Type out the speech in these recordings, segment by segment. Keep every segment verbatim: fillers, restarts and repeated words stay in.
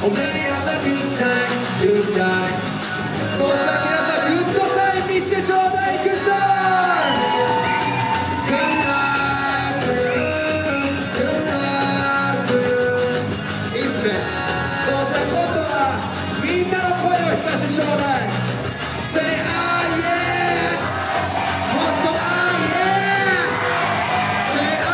お目に合ったグッタイムグッタイム。そうしたら皆さんグッドサイン見せてちょうだい。グッドサイングッドいいっすね。そうしたら今度はみんなの声を聞かせてちょうだい。 Say ah yeah もっと ah yeah Say ah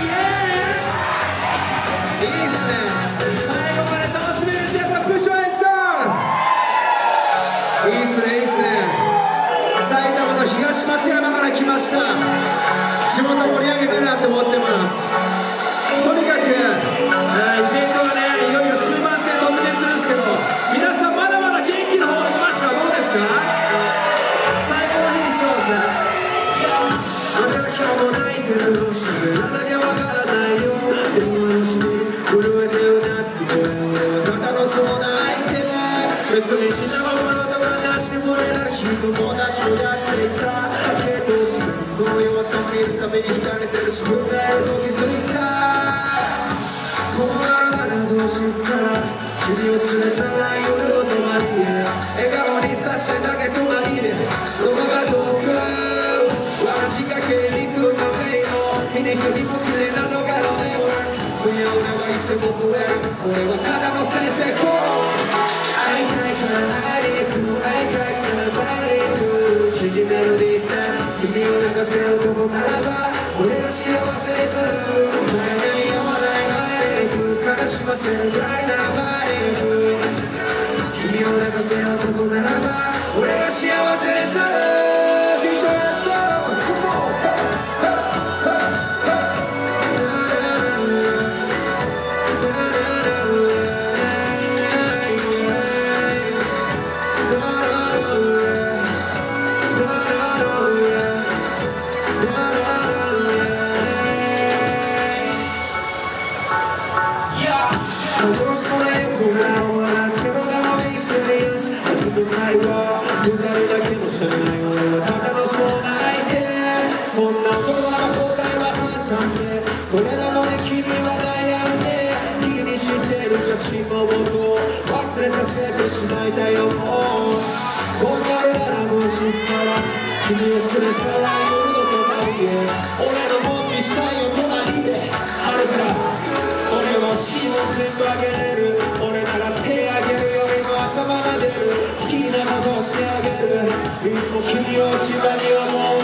yeah いいっすね。最後まで楽しめる皆さん Put your hands up。 いいっすねいいっすね。埼玉の東松山から来ました。地元盛り上げたいなって思ってます。とにかく、えー、イベントがねいよいよ終盤戦突入するんですけど、皆さんまだまだ元気の方いますか？どうですか？最高の日にしようぜ。あなた今日も泣いてる。喋らなきゃわからないよ。電話のしに震えてうなずく声の俺はただのそうな相手。別に死んだままのとかなしに漏れない日友達もやっていたけど、しかにその弱さを見るために惹かれてる自分がいると気づいた。こうなるならどうしすから君を連れ去らない夜の泊まりへ。笑顔にさしてだけ隣でどこか遠くわしかけに行くための皮肉にも綺麗なのがロネオ。不要なは一線も越える。俺はただの先生。こう会いたいから会いに行く。会いたいから会いに行く。縮めるディスタンス。君を泣かせるとこならば俺が幸せにする。前に合わない会いに行く。悲しませるぐらいなら会いに行く。君を泣かせるとこならば俺が幸せにする。そんなことは答えは簡単で、それなのに君は悩んで気にしてる写真のこと忘れさせてしまいたいよ。もうこんな夜ならもう静かな君を連れ去らない夜の隣へ。俺のもんにしたいよ隣で遥か俺は死も全部あげれる。俺なら手あげるよりも頭撫でる。好きなことをしてあげる。いつも君を一番に思う。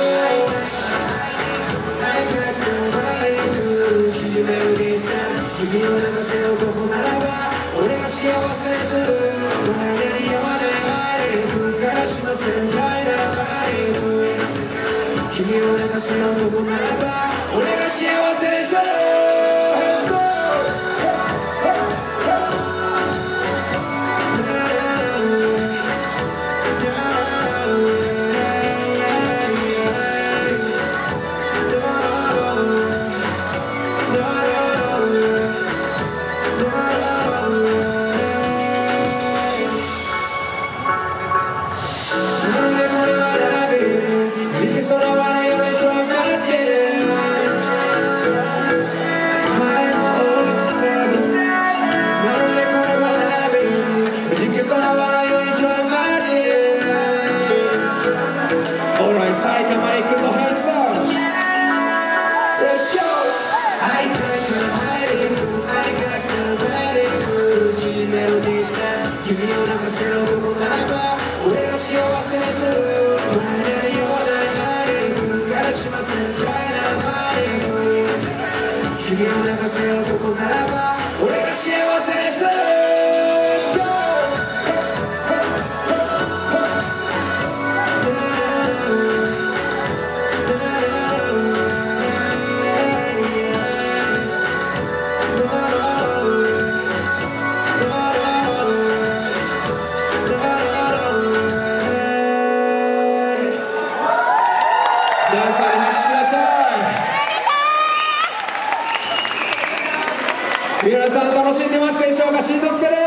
縮めるディスタンス。君を泣かせる男ならば俺が幸せにする。前に合わない愛に行く。悲しませるくらいならば愛に行く。君を泣かせる男ならば俺が幸せにする。君を泣かせる男ならば俺が幸せにする。前に合わない愛に行く。悲しませるくらいならば愛に行く。君を泣かせる男ならば俺が幸せにする。皆さん楽しんでますでしょうか。しんのすけです。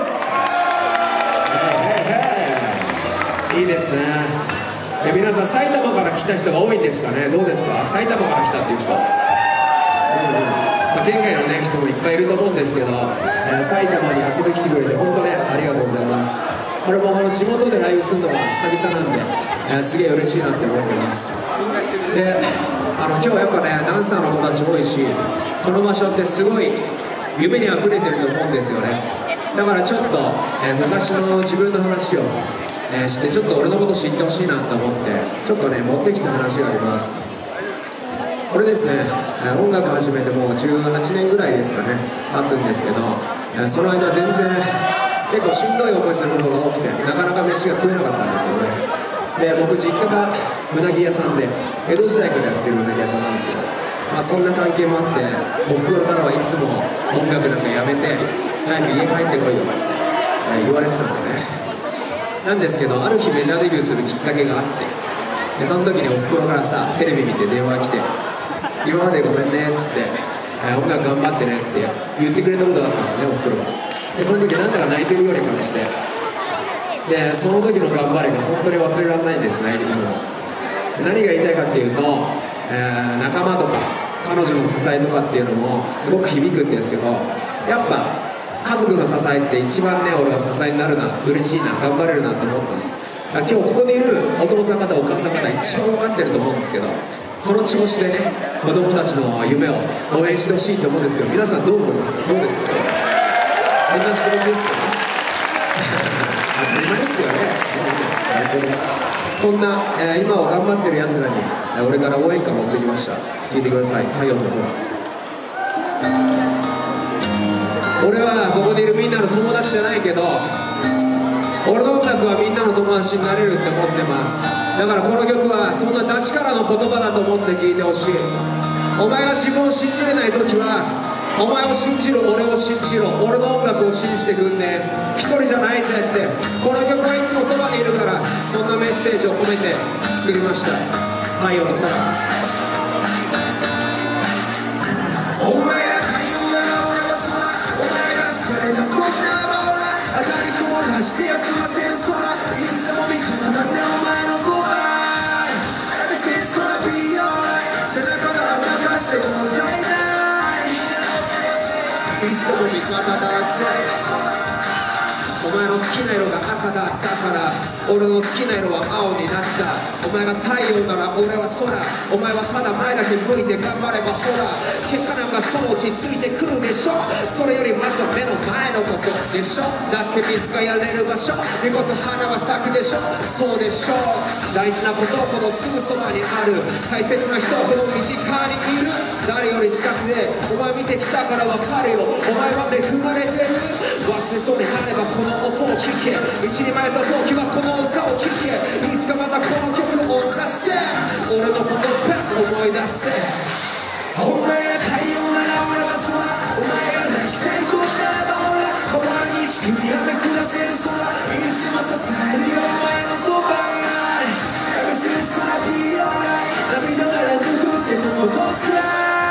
いいですね。え皆さん埼玉から来た人が多いんですかね。どうですか。埼玉から来たっていう人、うん、なまあ、県外の、ね、人もいっぱいいると思うんですけど、えー、埼玉に遊びに来てくれて本当ねありがとうございます。これも地元でライブするのが久々なんで、えー、すげえ嬉しいなって思ってます。であの今日やっぱねダンサーの子たち多いし、この場所ってすごい夢にあふれてると思うんですよね。だからちょっと、えー、昔の自分の話を、えー、してちょっと俺のこと知ってほしいなと思ってちょっとね持ってきた話があります。これですね、えー、音楽始めてもうじゅうはちねんぐらいですかね経つんですけど、えー、その間全然結構しんどい思いすることが多くてなかなか飯が食えなかったんですよね。で僕実家がうなぎ屋さんで江戸時代からやってるうなぎ屋さんなんですけど、まあ、そんな関係もあっておふくろからはいつも音楽なんかやめて早く家帰ってこいよっつって、えー、言われてたんですね。なんですけどある日メジャーデビューするきっかけがあって、でその時におふくろからさテレビ見て電話が来て「今までごめんね」っつって、えー「音楽頑張ってね」って言ってくれたことがあったんですね、おふくろが。でその時なんだか泣いてるように感じて、でその時の頑張りが本当に忘れられないんです、泣いてるの。何が言いたいかっていうと、えー、仲間とか彼女の支えとかっていうのもすごく響くんですけど、やっぱ家族の支えって一番ね俺は支えになるな、嬉しいな、頑張れるなと思ったんです。だから今日ここにいるお父さん方お母さん方一番分かってると思うんですけど、その調子でね子供たちの夢を応援してほしいと思うんですけど、皆さんどう思いますか？どうですか？同じ気持ちですか？当たり前ですよね。最高です。そんな、えー、今を頑張ってるやつらに、えー、俺から応援歌持ってきました。聴いてください。太陽と空。俺はここにいるみんなの友達じゃないけど、俺の音楽はみんなの友達になれるって思ってます。だからこの曲はそんなダチからの言葉だと思って聴いてほしい。お前が自分を信じれない時はお前を信じろ、俺を信じろ、俺の音楽を信じてくんね、一人じゃないぜって。この曲はいつもそばにいるから、そんなメッセージを込めて作りました。太陽と空。お前が太陽なら俺は空、お前が疲れた時ならば俺当たりこぼらして休ませる空、いつでも味方だぜお前のそば。 Everything's gonna be alright、 背中から任してこの在来、いつでも味方だぜ。お前の好きな色が赤だったから俺の好きな色は青になった。お前が太陽なら俺は空、お前はただ前だけ向いて頑張ればほら結果なんかそのうちついてくるでしょ。それよりまずは目の前のことでしょ。だって水がやれる場所にこそ花は咲くでしょ。そうでしょう。大事なことこのすぐそばにある、大切な人ほど身近にいる。誰より近くでお前見てきたから分かるよ、お前は恵まれてる。忘れそうになればこの音を聴け、一人前の時はこの歌を聴け、いつかまたこの曲を出せ、俺のことば思い出せ。お前が太陽なら俺は空、お前が泣きたい時ならば俺お前に地球に雨降らせる空、いつでも支えるよお前のそば。 Everything's gonna be alright、 涙なら拭ってもどっくら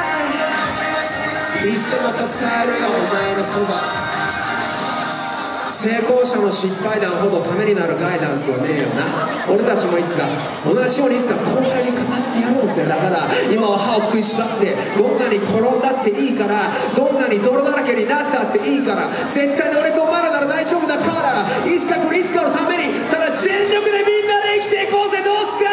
い、いつでも支えるよお前のそば。成功者の失敗談ほどためになるガイダンスはねえよな。俺たちもいつか同じようにいつか後輩に語ってやろうぜ。だから今は歯を食いしばってどんなに転んだっていいから、どんなに泥だらけになったっていいから、絶対に俺とお前らなら大丈夫だから、いつかこれいつかのためにただ全力でみんなで生きていこうぜ。どうすか？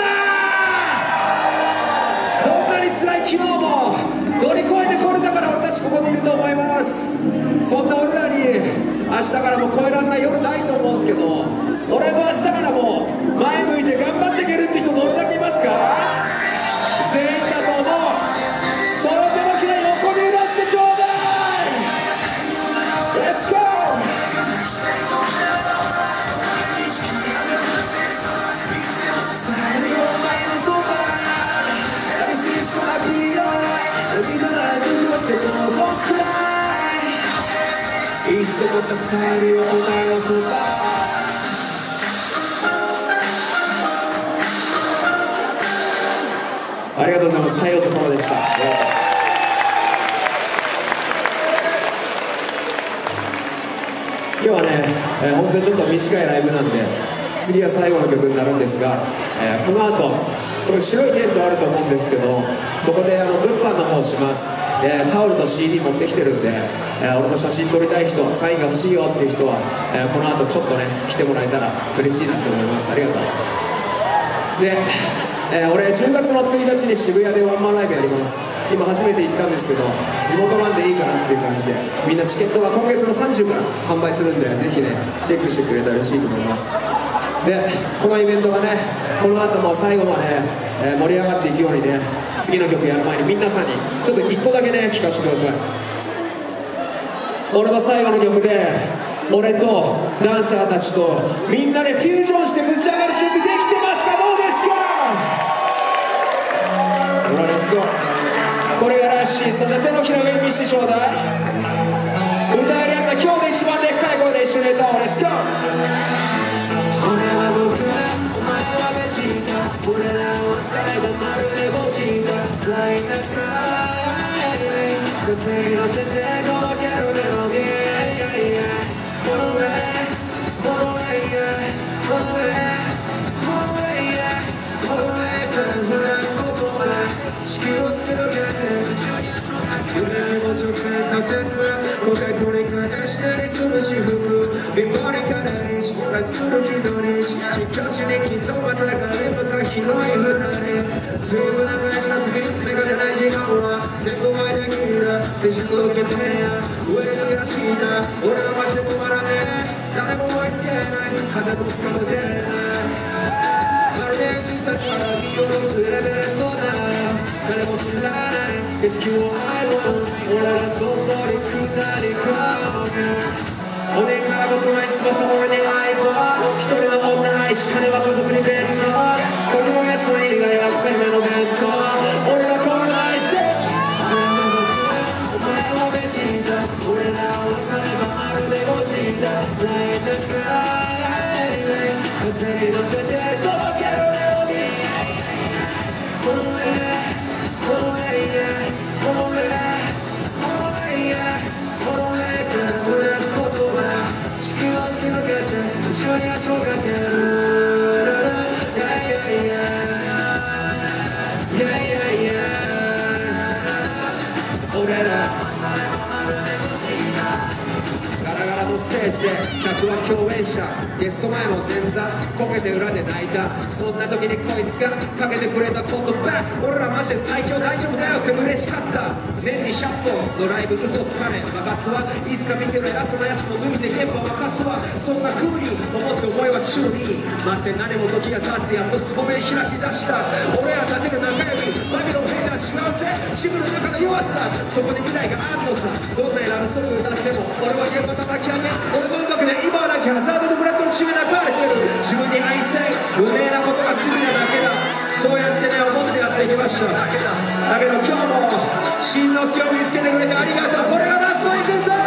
どんなに辛い昨日も乗り越えてこれたから俺たちここにいると思います。そんな俺らに明日からも超えられない夜ないと思うんですけど、俺と明日からも前向いて頑張っていけるって人どれだけいますか？全員だと思う。その手のひら横に出してちょうだい。 Let's go。 いつでも支えるよお前のそば。ありがとうございます。太陽と空でした。今日はね、えー、本当にちょっと短いライブなんで次が最後の曲になるんですが、えー、この後その白いテントあると思うんですけど、そこであの物販の方をします。 えー、タオルと シーディー 持ってきてるんで、えー、俺と写真撮りたい人、サインが欲しいよっていう人は、えー、この後ちょっとね来てもらえたら嬉しいなと思います。ありがとう。で、えー、俺じゅうがつのついたちに渋谷でワンマンライブやります。今初めて行ったんですけど、地元なんでいいかなっていう感じで、みんなチケットは今月のさんじゅうから販売するんで、ぜひねチェックしてくれたら嬉しいと思います。で、このイベントがね、この後も最後まで、えー、盛り上がっていくようにね、次の曲やる前に皆さんにちょっといっこだけね聴かせてください。俺の最後の曲で、俺とダンサーたちとみんなでフュージョンしてぶち上がる準備できてますか？どうですか？ほら、レッツゴー。これがらしい。そして手のひら上に見せてちょうだい。歌えるやつは今日で一番でっかい声で一緒に歌おう。レッツゴー。俺は僕ら、お前はベジータ、俺らは最後まるでゴジータ、ラインナスカイ風に乗せて届けるメロディー、この上この上この上この上この上から降らす言葉、地球を突き抜けて宇宙に夢にも直接させず、これ繰り返したりする私服、貧乏にかなりしばらくする気取りし、地球地にきっとまたがれまた広い二人、随分長いしたスピン目が出ない時間は全部前で切る、接触を受け止めや上に抜け出した俺の街で止まらねえ、誰も追いつけない風もつかむでまるで小さから見下ろすエベレストだ、誰も知らない景色を愛を俺らどこに下りかお願い事ない翼も俺に愛と一人の女愛し金は家族に弁当子供がしない以外は二人目の弁当俺らこの愛せお前はベジータ俺らをさればまるでゴジータラインですか風に乗せて届けるメロディーこの上この上この上この上この上から降らす言葉、地球を突き抜けて宇宙に足をかける、いやいやいやいやいやいや俺らガラガラのステージで客は共演者、ゲスト前の前座こけて裏で泣いた、そんな時にこいつがかけてくれた言葉、俺らマジで最強大丈夫だよって嬉しかった。年にひゃっぽんのライブ嘘つかねえ、爆発はいつか見てる偉そうなやつも抜いて現場沸かすわ、そんな風に思って思いは週に待って何も時が経ってやっとつぼめ開き出した、俺ら立てる中指バビロンヘイター幸せシブの中の弱さ、そこに未来があるのさ、どんなラブソング歌っても俺は現場叩き上げ、俺の音楽で今はなきハザードのブレッドの血が流れてる、自分に愛せ無名なことが罪なだけだ、そうやってね思ってやっていきました。だけど今日もしんのすけを見つけてくれてありがとう。これがラストいくぞ。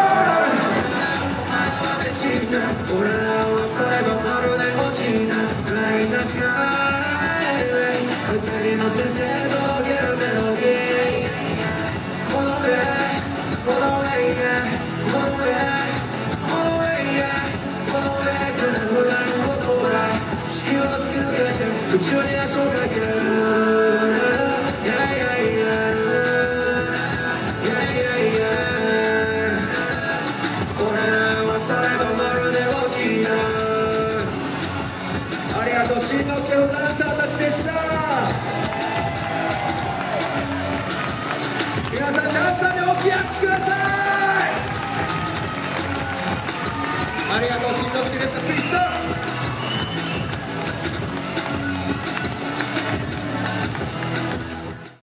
俺らは最後まるで落ちたラインナスカイ風に乗せて届けるメロディーこの上この上この上この上この上から降らすことが地球を突き抜けて宇宙に足をかける、いやいやいやいやいやいや俺らは最後まるでゴジータ、ありがとう。しんのすけのダンサーたちでした。皆さんダンサーで大きい拍手ください。ありがとう。しんのすけでした。ピース。